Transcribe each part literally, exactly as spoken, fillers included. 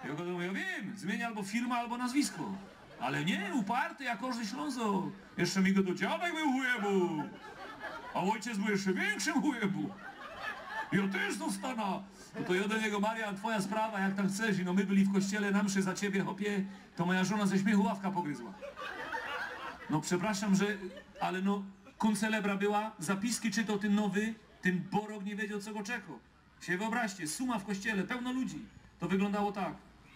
Ja go mówię, ja wiem, zmienia albo firma, albo nazwisko. Ale nie, uparty jak każdy Ślązok. Jeszcze mi go do dziadek był chujebu. A ojciec był jeszcze większym chujebu. Ja też zostanę. No to ja do niego, Marian, twoja sprawa, jak tam chcesz. I no my byli w kościele na mszy za ciebie, hopie, to moja żona ze śmiechu ławka pogryzła. No przepraszam, że, ale no, koncelebra była, zapiski czytał ten nowy, ten Borok nie wiedział, co go czekał. Się wyobraźcie, suma w kościele, pełno ludzi. To wyglądało tak.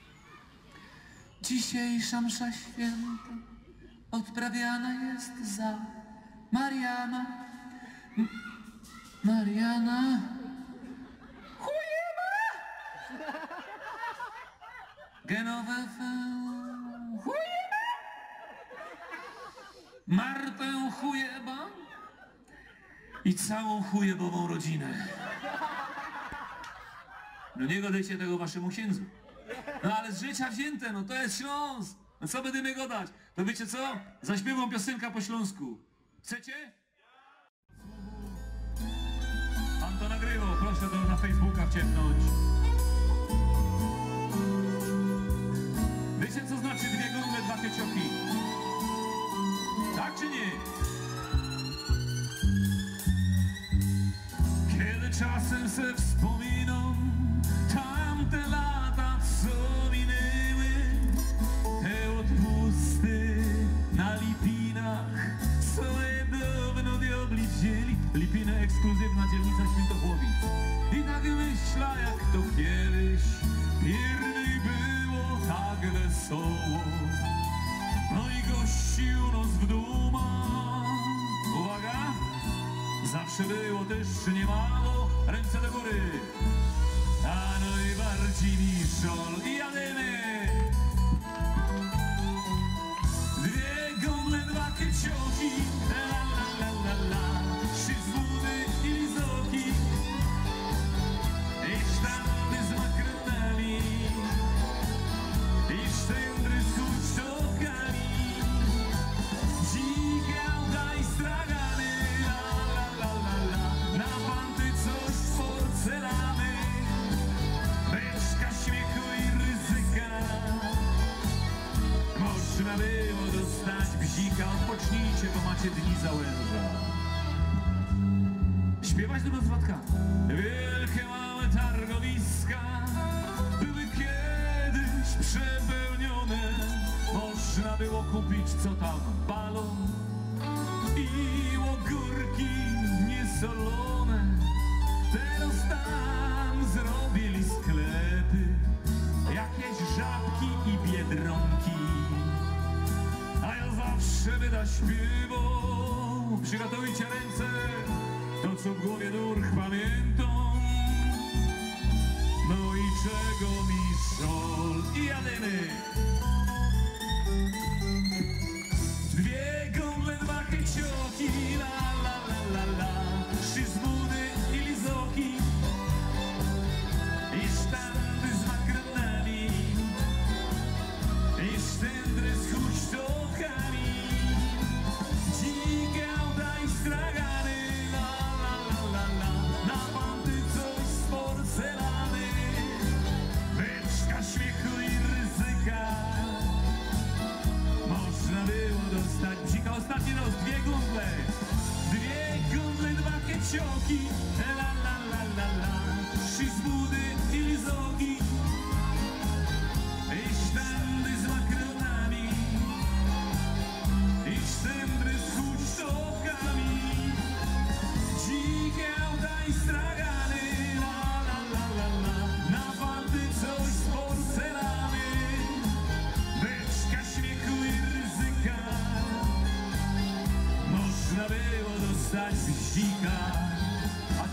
Dzisiejsza msza święta odprawiana jest za Mariana. M Mariana. Chujeba! Genowe chujeba! Martę chujeba i całą chujebową rodzinę. No nie godajcie tego waszemu księdzu. No ale z życia wzięte, no to jest Śląsk. No co będziemy godać? To wiecie co? Zaśpiewam piosenkę po śląsku. Chcecie? Pan to nagrywał, proszę to na Facebooka wciepnąć. Wiecie co znaczy dwie gumby, dwa kecioki? Tak czy nie? Kiedy czasem se wspominam tamte lata, co minęły, te odpusty na Lipinach, co dawno diabli wzięli. Lipina ekskluzywna dzielnica Świętochłowic. I tak myśla, jak to kiedyś pierwej było tak wesoło. No i gościł nos w dumach. Uwaga! Zawsze było też niemało. Ręce do góry. A najbardziej mi szol. I jadymy! Dwie gumle, dwa kecioki. La la la la la. Trzy zbudy i lizoki. I sztamy z makronami. I sztędry z hucztokami. Dzikie auta i stragany. La la la la la. Na panty coś z porcelany. Beczka śmiechu i ryzyka. Można było dostać bzika. Odpocznijcie, bo macie dni za łęża. Śpiewać do rozwadka. Wielkie małe targowiska były kiedyś przepełnione. Można było kupić co tam, balon i ogórki niesolone. Teraz tam zrobili sklepy, jakieś żabki i biedronki. A ja zawsze będę śpiewał. Przygotujcie ręce, to co w głowie durch pamiętam. No i czego mi szol. I jadymy. Dwie gumble, dwa kecioki. La la la la la. Trzy zbudy i lizoki. I sztandy z makronami. I sztędry z hucztokami. Dzikie auta i stragany. La la la la la. Na panty coś z porcelany. Beczka śmiechu i ryzyka. Można było dostać bzika. Ostatni raz, dwie gumble. Dwie gumble, dwa kecioki. La la la la la. Trzy zbudy i lizoki. I sztandy z makronami. I sztędry z hucztokami. Dzikie auta i stragany. La la la la la. Na panty coś z porcelany. Beczka śmiechu i ryzyka. Można było dostać bzika. A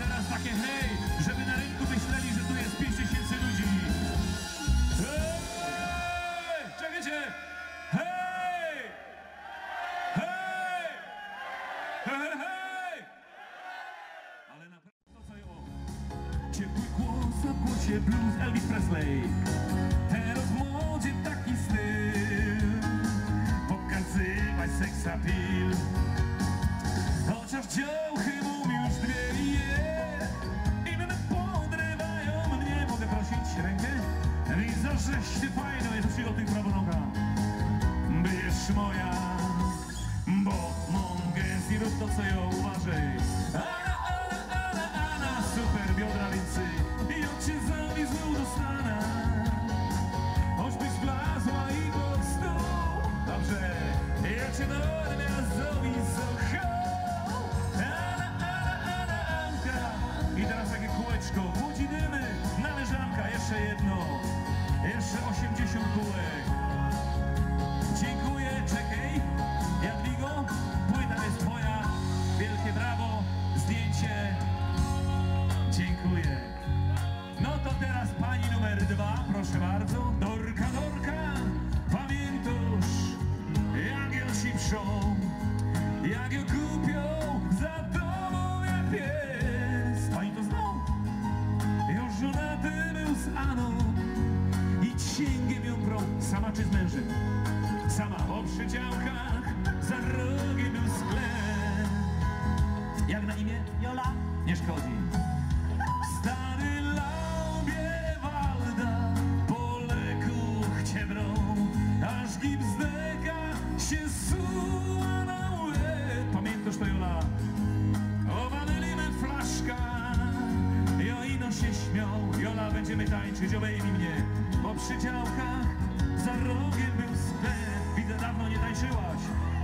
żeś ty fajna, jest przygotuj prawo noga. Będziesz moja, bo mogę i rób to, co ja uważaj. Ana, Ana, Ana, Ana, super biodra więcej. I od cię zami znowu dostanę. Choćbyś wlazła i pod stół. Dobrze, ja cię dormię zowi socho. Ana, Ana, Ana, Anka. I teraz takie kółeczko, budzi dymy, należanka, jeszcze jedno. Jeszcze osiemdziesiąt kółek. Dziękuję, czekaj. Jadwigo, płyta jest twoja. Wielkie brawo, zdjęcie. Dziękuję. No to teraz pani numer dwa, proszę bardzo. Dorka, Dorka, pamiętasz, jak ją sipszą, jak ją kupią za domą jak pies. Pani to zna? Już żonaty był z Aną i księgiem ją brał. Sama czy z mężem? Sama po przydziałkach, za rogiem był sklep. Jak na imię? Jola. Nie szkodzi. Stary laubie Walda, po leku cię brą, aż gipsdeka się suła na łeb. Pamiętasz to, Jola? Owalimy flaszka, jo ino się śmiał. Jola, będziemy tańczyć, obejmij mnie. Po przydziałkach, za rogiem był sklep. Widzę, dawno nie tańczyłaś.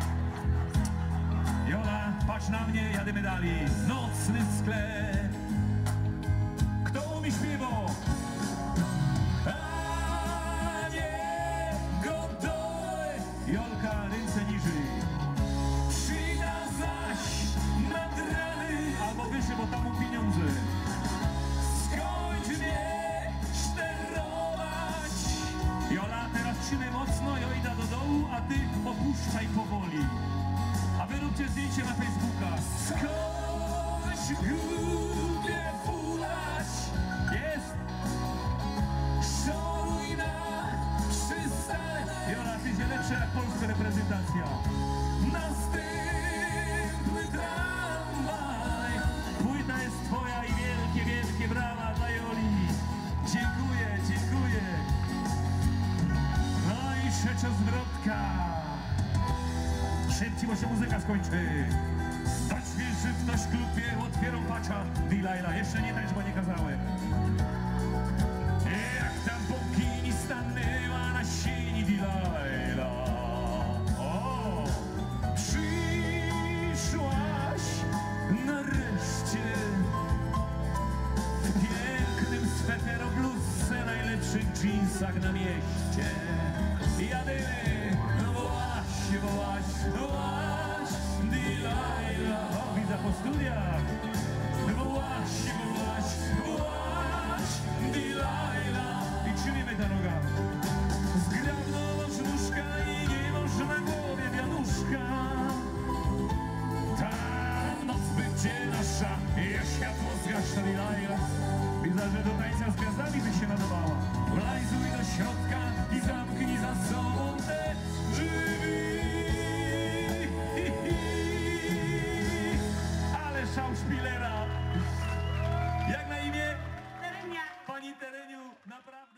Jola, patrz na mnie, jadymy dalej. Nocny sklep. Kto umie śpiewo? A nie gotowe. Jolka, ręce niżej. Przyda zaś nad rany. Albo wyżej, bo tam mu pieniądze. Skończ mnie szterować. Jola, teraz trzymaj mocno, jo idę do dołu, a ty opuszczaj powoli. A wy róbcie zdjęcie na Facebooka. Skończ głupie fulać. Jest. Szoruj na przystań. Jola, ty się lepsza jak polska reprezentacja. Następny tramwaj. Płyta jest twoja i wielkie, wielkie brawa dla Joli. Dziękuję, dziękuję. No i trzecia zwrotka. Szybciej, bo się muzyka skończy. Stać wilczy w ktoś klubie, otwieram pacza. Dilajla, jeszcze nie tańcz, bo nie kazałem. Jak tam bokini stanęła na sieni Dilajla. O, przyszłaś nareszcie. W pięknym sweteroblusce, najlepszych dżinsach na mieście. Jadymy, no wołaś, wołaś, wołaś, Dilajla. O, widzę po studiach. Wołaś, wołaś, wołaś, Dilajla. I trzymiemy ta noga. Zgrabnąć nóżka i nie można na głowie wianuszka. Ta noc będzie nasza, ja światło zgasza, Dilajla. Widzę, że do tańca z gwiazdami by się nadawała. Wlajzuj do środka i zamknij za sobą te drzwi. Ale szał szpilera. Jak na imię? Terenia. Pani Tereniu, naprawdę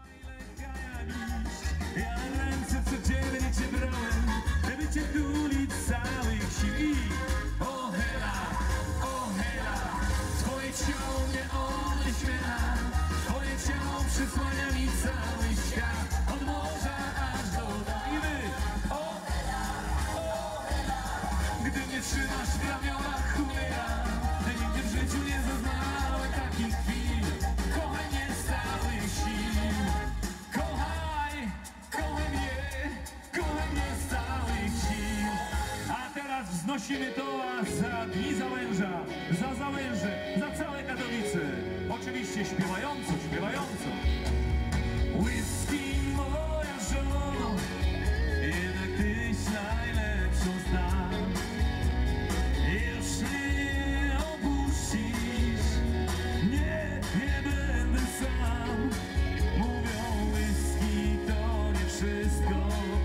ja ręce codziennie cię brałem, żeby cię tulić całych sił. O hela, o hela, twoje ciało mnie onieśmiela, twoje ciało przysłania mi cały świat, od morza aż do Dajwy. O hela, o hela, gdy mnie trzymasz w ramionach chmura, nigdy w życiu nie zaznałem takich chwil. Kochaj mnie z całych sił, kochaj, kochaj mnie, kochaj mnie z całych sił. A teraz wznosimy toast za Dni Załęża, za Załęże, za całe Katowice. Oczywiście śpiewająco, śpiewająco. Whisky, moja żono, jednak tyś najlepszą znam. Już mnie opuścisz, nie, nie będę sam. Mówią, whisky to nie wszystko,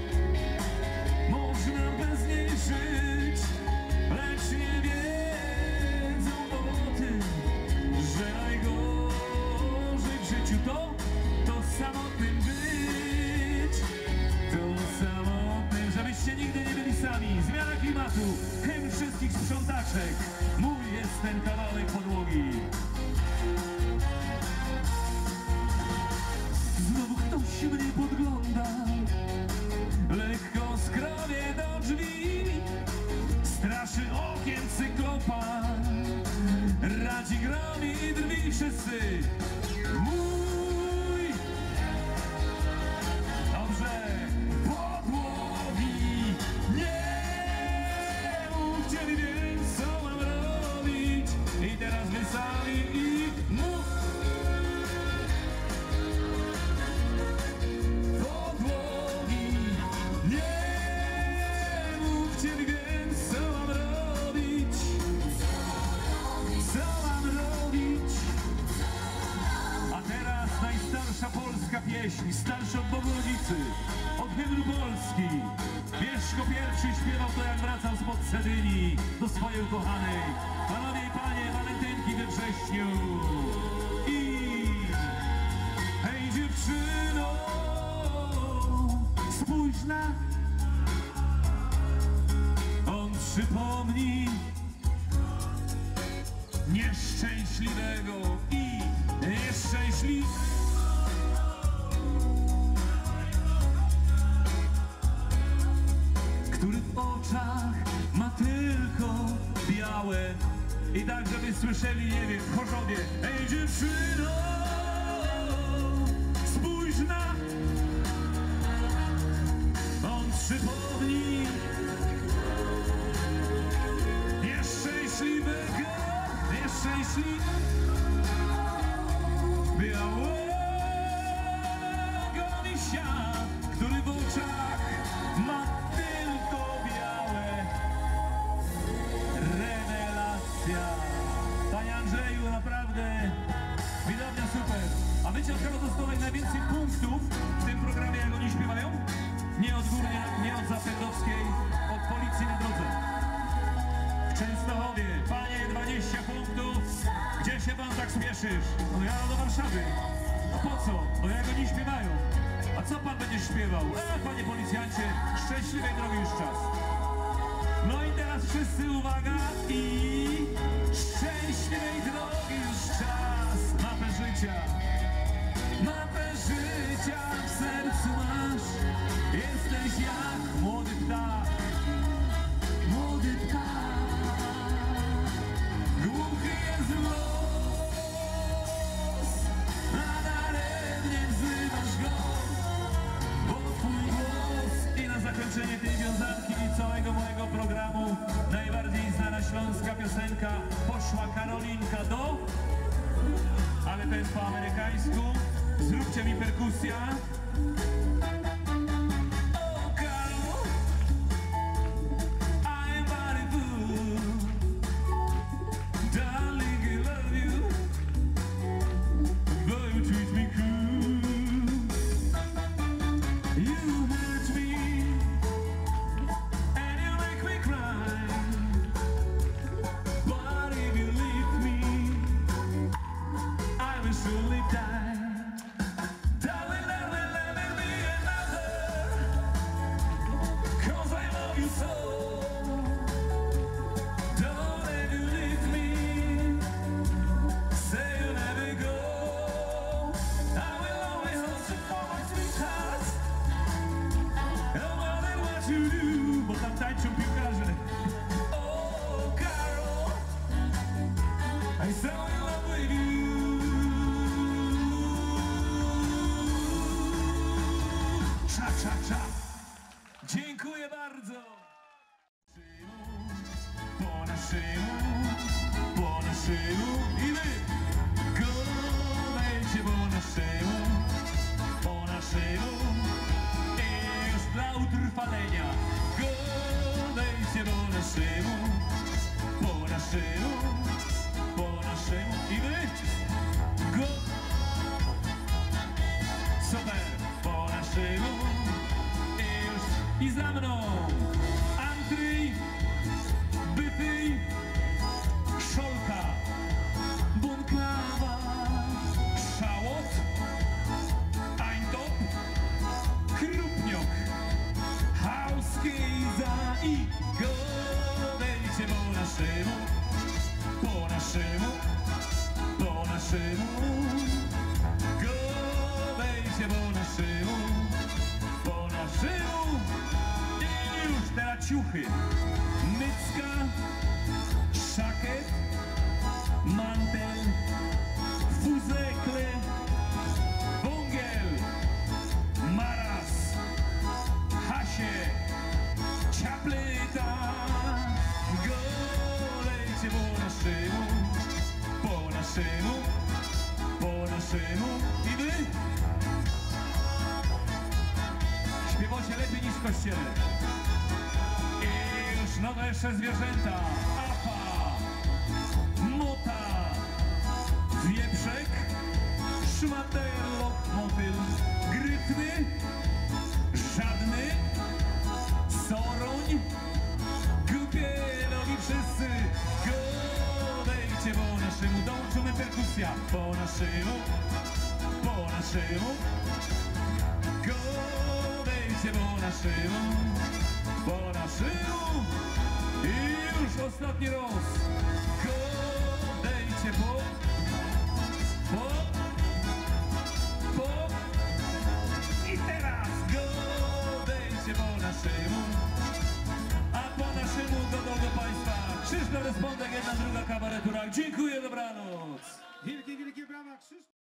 można bez niej żyć, lecz nie wiedzą o tym, że najgorzej w życiu to, to samotnym być. miastu, hymn wszystkich sprzątaczek. Mój jest ten kawałek podłogi. Znowu ktoś mnie podgląda, lekko skromie do drzwi, straszy okien cyklopa, radzi gromi drwi wszyscy. Mój, dobrze, podłogi, nie mówcie mi więc, co mam robić. I teraz wy sami i mów. Podłogi, nie mówcie mi więc, co mam robić. Co mam robić? A teraz najstarsza polska pieśń, starsza od Bogodzicy, od hymnu Polski. Mieszko pierwszy śpiewał to, jak wracał spod Cedyni do swojej ukochanej. Panowie i panie, walentynki we wrześniu. I hej dziewczyno, spójrz na, on przypomni nieszczęśliwego i nieszczęśliwego, który w oczach ma tylko białe. I tak, żeby słyszeli, nie wiem, w Chorzowie. Ej dziewczyno, spójrz na, on przypomni nieszczęśliwego, nieszczęśliwego, białego misia, który w oczach ma tylko białe. Rewelacja. Panie Andrzeju, naprawdę widownia super. A wiecie, od kogo dostałem najwięcej punktów w tym programie, jak oni śpiewają? Nie od Górniak, nie od Zapędowskiej, od Policji na drodze. W Częstochowie, panie, dwadzieścia punktów. Gdzie się pan tak spieszysz? No ja do Warszawy. A po co? No jak oni śpiewają. A co pan będzie śpiewał? E, panie policjancie, szczęśliwej drogi już czas. No i teraz wszyscy uwaga i szczęśliwej drogi już czas. Mapę życia, mapę życia w sercu masz. Jesteś jak młody ptak, młody ptak. Głuchy jest los, a daremnie wzywasz go, bo twój głos. I na zakończenie tej wiązanki i całego mojego programu najbardziej znana śląska piosenka Poszła Karolinka do... Ale to jest po amerykańsku. Zróbcie mi perkusja. Oh, Karol, I am very good. Darling, I love you, but you treat me cruel. You hurt me and you make me cry, but if you leave me, I will surely die. Darling, darling, let me be another, 'cause I love you so. Don't ever leave me, say you'll never go. I will always hold you for my sweetheart, no matter what you do. Bo tam tańczą piłkarze. Oh, Karol, I'm so in love with you. Cza, cza, cza. Dziękuję bardzo. Po naszemu, po naszemu i my. Godajcie po naszemu, po naszemu. I już dla utrwalenia. Godajcie po naszemu, po naszemu, po naszemu i my. Go. Super, po naszemu. I już i za mną. Andrzej, Byty, Szolka, Bąkawa, Szałot, Eintop, Krupniok, Hauskejza i Go. kapleta. Golejcie po naszemu, po naszemu, po naszemu. I wy? Śpiewacie lepiej niż w kościele. I już nowe jeszcze zwierzęta. Apa, mota, wieprzek, szmaterlok, motyl, gryfny, żadny, soroń, głupie nogi wszyscy. Godejcie po naszemu, dołączymy perkusja. Po naszemu, po naszemu. Godejcie po naszemu, po naszemu. I już ostatni raz. Godejcie po, po, po. I teraz godejcie po naszemu. A po naszemu dodał do Państwa Krzysztof Respondek, jedna druga kabaretura. Dziękuję, dobranoc. Wielkie, wielkie brawa, Krzysztof.